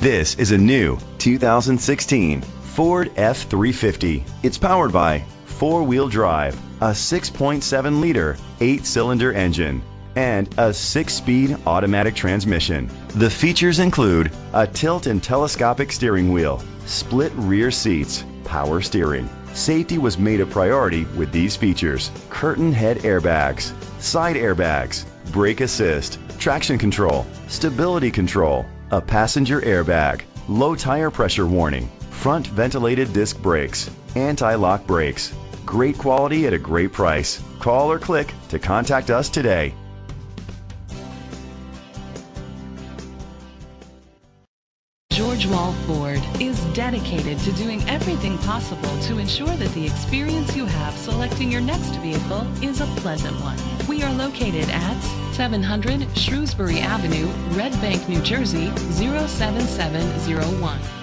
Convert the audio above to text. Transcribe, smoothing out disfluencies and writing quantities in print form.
This is a new 2016 Ford F-350. It's powered by four-wheel drive, a 6.7-liter, 8-cylinder engine, and a 6-speed automatic transmission. The features include a tilt and telescopic steering wheel, split rear seats, power steering. Safety was made a priority with these features: curtain head airbags, side airbags, brake assist, traction control, stability control, a passenger airbag, low tire pressure warning, front ventilated disc brakes, anti-lock brakes. Great quality at a great price. Call or click to contact us today. George Wall Ford is dedicated to doing everything possible to ensure that the experience you have selecting your next vehicle is a pleasant one. We are located at 700 Shrewsbury Avenue, Red Bank, New Jersey 07701.